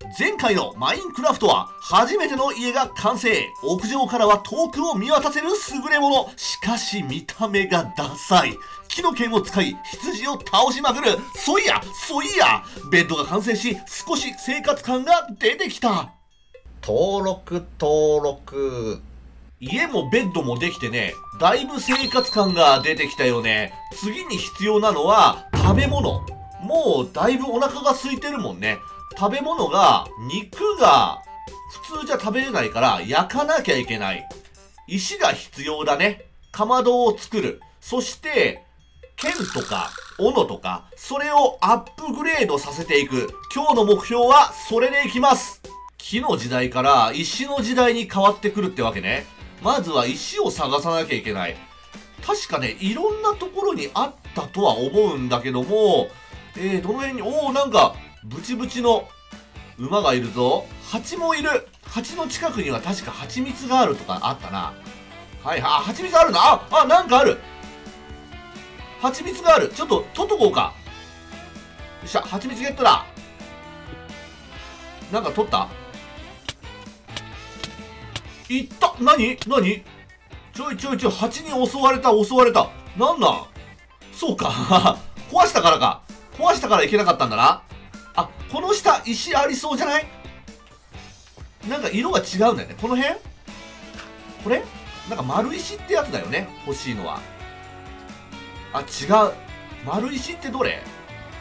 前回のマインクラフトは初めての家が完成。屋上からは遠くを見渡せる優れもの。しかし見た目がダサい。木の剣を使い羊を倒しまくる。そいやベッドが完成し少し生活感が出てきた。登録。家もベッドもできてね、だいぶ生活感が出てきたよね。次に必要なのは食べ物。もうだいぶお腹が空いてるもんね。食べ物が、肉が普通じゃ食べれないから焼かなきゃいけない。石が必要だね。かまどを作る。そして、剣とか、斧とか、それをアップグレードさせていく。今日の目標はそれでいきます。木の時代から石の時代に変わってくるってわけね。まずは石を探さなきゃいけない。確かね、いろんなところにあったとは思うんだけども、どの辺に、なんか、ブチブチの馬がいるぞ。蜂もいる。蜂の近くには確か蜂蜜があるとかあったな。蜂蜜あるな。なんかある。蜂蜜がある。ちょっと取っとこうか。よっしゃ、蜂蜜ゲットだ。なんか取った？いった。何ちょい、蜂に襲われた。なんなんそうか。壊したからいけなかったんだな。この下石ありそうじゃない？なんか色が違うんだよね。この辺？これ？なんか丸石ってやつだよね。欲しいのは。違う。丸石ってどれ？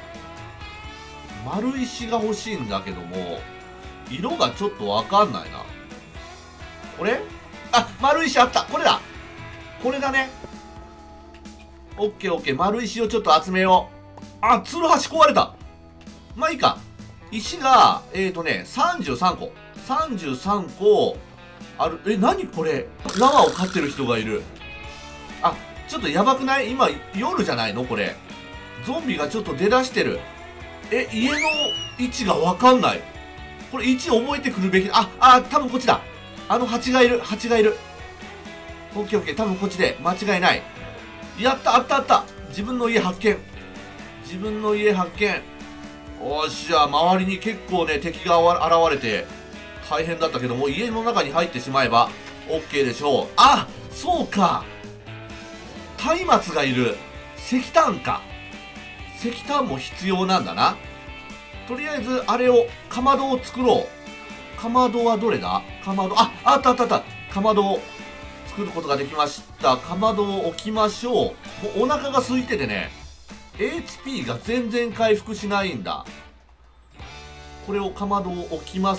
丸石が欲しいんだけども、色がちょっとわかんないな。これ？丸石あった。これだ。これだね。オッケー。丸石をちょっと集めよう。ツルハシ壊れた。まあいいか。石が、33個。33個ある。何これ？ラマを飼ってる人がいる。ちょっとやばくない？今、夜じゃないのこれ。ゾンビがちょっと出だしてる。家の位置がわかんない。これ位置覚えてくるべき。多分こっちだ。蜂がいる。オッケー。多分こっちで間違いない。やった、あった。自分の家発見。おっしゃ、周りに結構ね、敵が現れて、大変だったけども、家の中に入ってしまえば、OK でしょう。そうか。松明がいる。石炭か。石炭も必要なんだな。とりあえず、あれを、かまどを作ろう。かまどはどれだ？かまど、あった。かまどを作ることができました。かまどを置きましょう。もうお腹が空いててね、HP が全然回復しないんだ。これをかまどを置きます。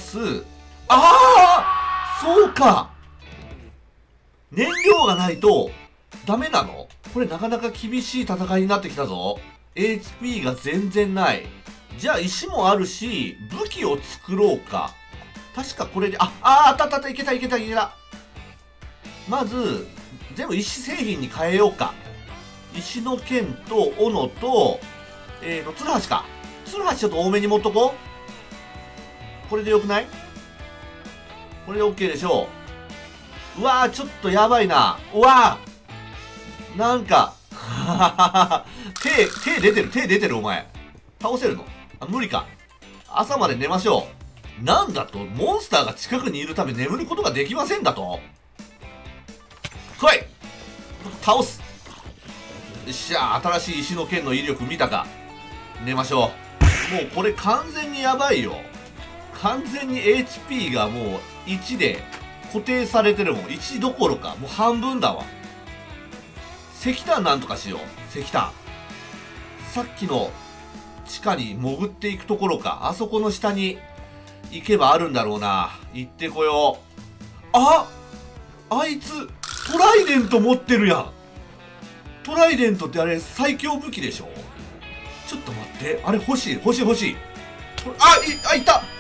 そうか。燃料がないとダメなの？これなかなか厳しい戦いになってきたぞ。HP が全然ない。じゃあ石もあるし、武器を作ろうか。確かこれで、あった。いけた。まず、全部石製品に変えようか。石の剣と斧と、ツルハシか。ツルハシちょっと多めに持っとこう。これでよくない？これで OK でしょう。ちょっとやばいな。なんか、手出てるお前。倒せるの？無理か。朝まで寝ましょう。なんだと？モンスターが近くにいるため眠ることができませんだと？来い！倒す！よっしゃ、新しい石の剣の威力見たか。寝ましょう。もうこれ完全にやばいよ。完全に HP がもう1で固定されてるもん。1どころかもう半分だわ。石炭なんとかしよう。石炭。さっきの地下に潜っていくところか。あそこの下に行けばあるんだろうな。行ってこよう。あいつトライデント持ってるやん。トライデントってあれ最強武器でしょ？ちょっと待って。あれ欲しい。いた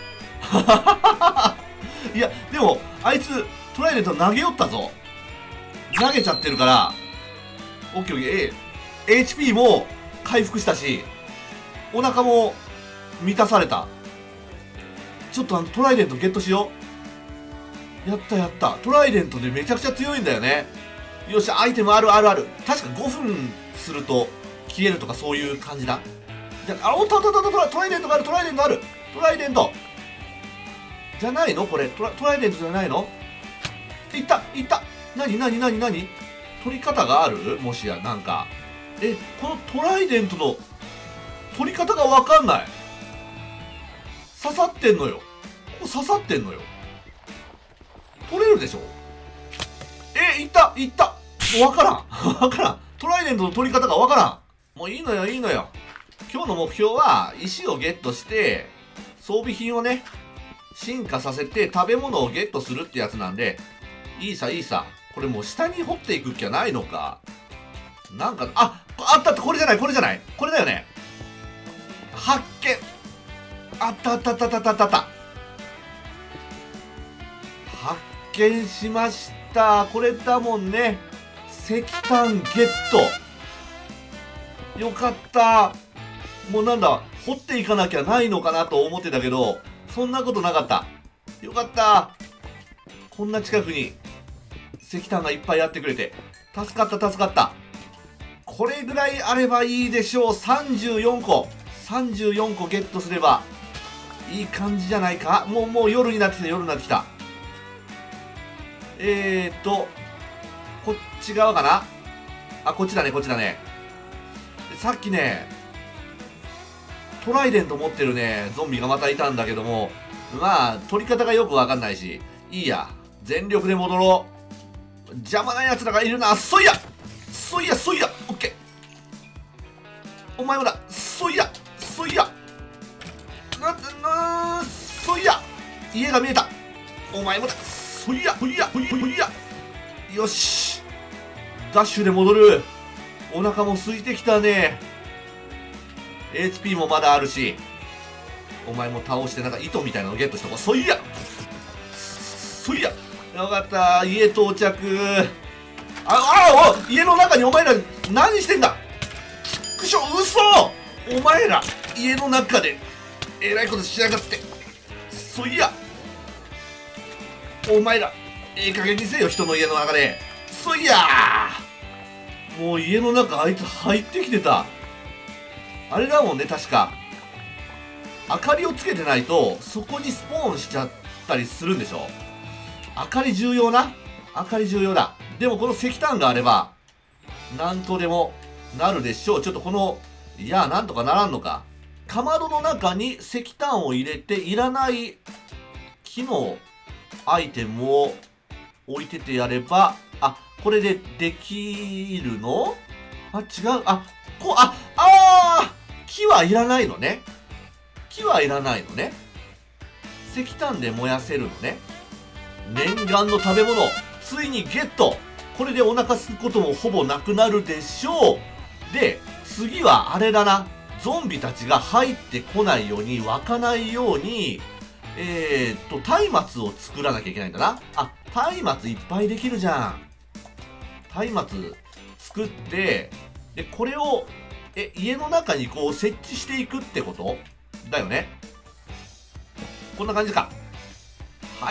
いや、でも、あいつ、トライデント投げよったぞ。投げちゃってるから、オッケー。HP も回復したし、お腹も満たされた。ちょっとトライデントゲットしよう。やった。トライデントでめちゃくちゃ強いんだよね。よっしゃ、アイテムある。確か5分すると消えるとかそういう感じだ。じゃあ、トライデントがある。トライデント。 じゃないのこれトライデントじゃないの？いったいった。なに取り方がある？もしやなんかこのトライデントの取り方がわかんない。刺さってんのよ。ここ刺さってんのよ。取れるでしょ？いったもうわからんわからん。トライデントの取り方がわからん。もういいのよ。今日の目標は石をゲットして装備品をね進化させて食べ物をゲットするってやつなんで、いいさ。これもう下に掘っていく気はないのか。なんかあったこれじゃない。これだよね。発見。あった。発見しました。これだもんね。石炭ゲット。よかった。もうなんだ、掘っていかなきゃないのかなと思ってたけど、そんなことなかった。よかった。こんな近くに石炭がいっぱいやってくれて助かった。これぐらいあればいいでしょう。34個ゲットすればいい感じじゃないか。もう夜になってきた。こっち側かな。あ、こっちだね。さっきねトライデント持ってるねゾンビがまたいたんだけども、まあ取り方がよくわかんないし、いいや、全力で戻ろう。邪魔なやつらがいるな。そいやオッケー。お前もだ。そいやそいや家が見えた。お前もだ。そいやよし、ダッシュで戻る。お腹も空いてきたね。 HP もまだあるし、お前も倒してなんか糸みたいなのゲットしとこう。そいやよかった。家到着。家の中にお前ら何してんだ。くしょ、嘘。お前ら家の中でえらいことしやがって。そいやお前ら加減にせよ、人の家の中で。そいやもう家の中あいつ入ってきてた。あれだもんね、確か明かりをつけてないとそこにスポーンしちゃったりするんでしょ。明かり重要だ。でもこの石炭があればなんとでもなるでしょう。ちょっとこのなんとかならんのか。かまどの中に石炭を入れていらない木のアイテムを置いててやれば、これでできるの？違う。木はいらないのね。石炭で燃やせるのね。念願の食べ物ついにゲット。これでお腹すくこともほぼなくなるでしょう。で次はあれだな。ゾンビたちが入ってこないように、湧かないように松明を作らなきゃいけないんだな。松明いっぱいできるじゃん。松明作って、でこれを家の中にこう設置していくってことだよね。こんな感じか。はい。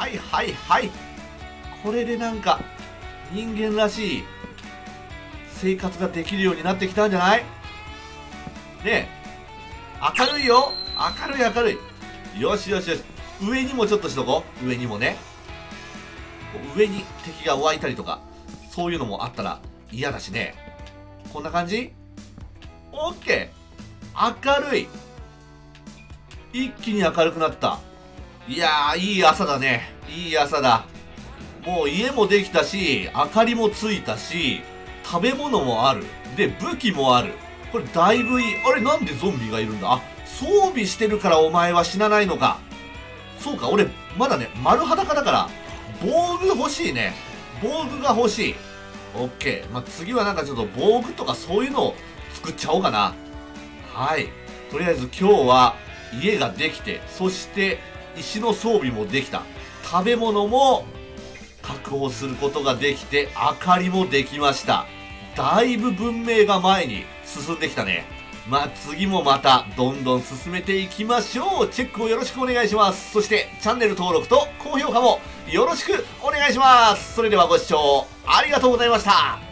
これでなんか人間らしい生活ができるようになってきたんじゃない？ねえ、明るいよ。明るい。よし。上にもちょっとしとこう。上にもね。上に敵が湧いたりとか、そういうのもあったら嫌だしね。こんな感じ？オッケー。明るい。一気に明るくなった。いやー、いい朝だね。いい朝だ。もう家もできたし、明かりもついたし、食べ物もある。で、武器もある。これだいぶいい。あれ、なんでゾンビがいるんだ？装備してるからお前は死なないのか。そうか、俺、まだね、丸裸だから、防具欲しいね。防具が欲しい。オッケー。次はなんかちょっと防具とかそういうのを作っちゃおうかな。はい。とりあえず今日は家ができて、そして石の装備もできた。食べ物も確保することができて、明かりもできました。だいぶ文明が前に進んできたね。次もまたどんどん進めていきましょう。チェックをよろしくお願いします。そしてチャンネル登録と高評価もよろしくお願いします。それではご視聴ありがとうございました。